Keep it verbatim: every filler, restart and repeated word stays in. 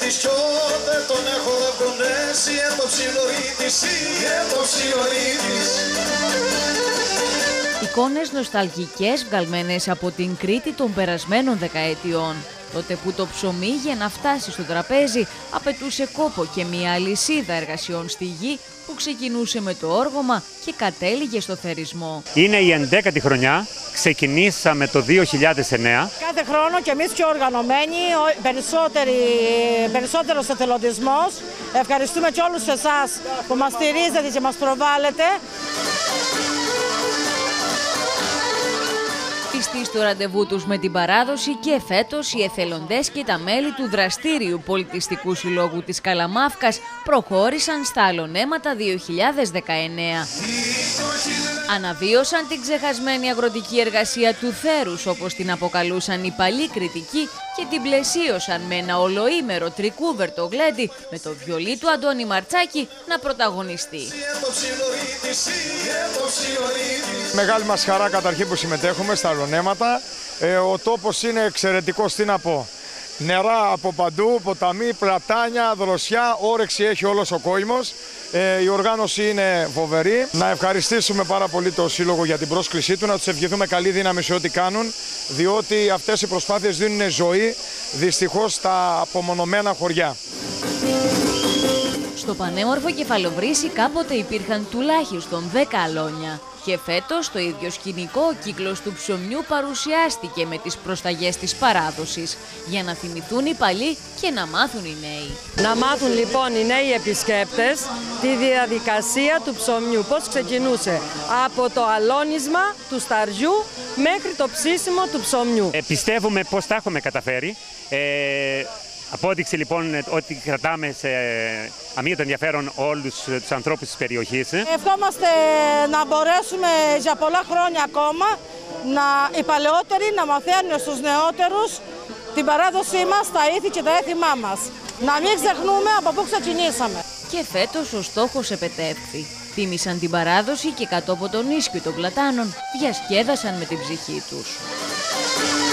ψιλορίτης κι ότε τον έχω κονέσει, ε, το ψιλορίτης, ε, το ψιλορίτης. Εικόνες νοσταλγικές βγαλμένες από την Κρήτη των περασμένων δεκαετιών. Τότε που το ψωμί για να φτάσει στο τραπέζι απαιτούσε κόπο και μια αλυσίδα εργασιών στη γη που ξεκινούσε με το όργωμα και κατέληγε στο θερισμό. Είναι η ενδέκατη χρονιά, ξεκινήσαμε το δύο χιλιάδες εννέα. Κάθε χρόνο και εμείς πιο οργανωμένοι, περισσότερος εθελοντισμός. Ευχαριστούμε και όλους εσάς που μας στηρίζετε και μας προβάλλετε. Πιστοί στο ραντεβού τους με την παράδοση και φέτος οι εθελοντές και τα μέλη του δραστήριου πολιτιστικού συλλόγου της Καλαμάφκας προχώρησαν στα Αλωνέματα δύο χιλιάδες δεκαεννέα. Αναβίωσαν την ξεχασμένη αγροτική εργασία του θέρους, όπως την αποκαλούσαν οι παλιοί κριτικοί, και την πλαισίωσαν με ένα ολοήμερο τρικούβερτο γλέντι με το βιολί του Αντώνη Μαρτσάκη να πρωταγωνιστεί. Μεγάλη μας χαρά καταρχήν που συμμετέχουμε στα Αλωνέματα. Ε, ο τόπος είναι εξαιρετικός, τι να πω. Νερά από παντού, ποταμοί, πλατάνια, δροσιά, όρεξη έχει όλος ο κόσμος. Ε, η οργάνωση είναι φοβερή. Να ευχαριστήσουμε πάρα πολύ το Σύλλογο για την πρόσκλησή του, να τους ευχηθούμε καλή δύναμη σε ό,τι κάνουν, διότι αυτές οι προσπάθειες δίνουν ζωή δυστυχώς στα απομονωμένα χωριά. Στο πανέμορφο Κεφαλοβρύσι κάποτε υπήρχαν τουλάχιστον δέκα αλόνια. Και φέτος το ίδιο σκηνικό ο κύκλος του ψωμιού παρουσιάστηκε με τις προσταγές της παράδοσης, για να θυμηθούν οι παλιοί και να μάθουν οι νέοι. Να μάθουν λοιπόν οι νέοι επισκέπτες τη διαδικασία του ψωμιού, πώς ξεκινούσε από το αλώνισμα του σταριού μέχρι το ψήσιμο του ψωμιού. Ε, πιστεύουμε πως τα έχουμε καταφέρει. Ε, Απόδειξε λοιπόν ότι κρατάμε σε αμύωτο ενδιαφέρον όλους τους ανθρώπους της περιοχής. Ευχόμαστε να μπορέσουμε για πολλά χρόνια ακόμα να, οι παλαιότεροι να μαθαίνουν στους νεότερους την παράδοσή μας, τα ήθη και τα έθιμά μας. Να μην ξεχνούμε από πού ξεκινήσαμε. Και φέτος ο στόχος επετεύχθη. Τίμησαν την παράδοση και κατ' από τον ίσκιο των πλατάνων διασκέδασαν με την ψυχή τους.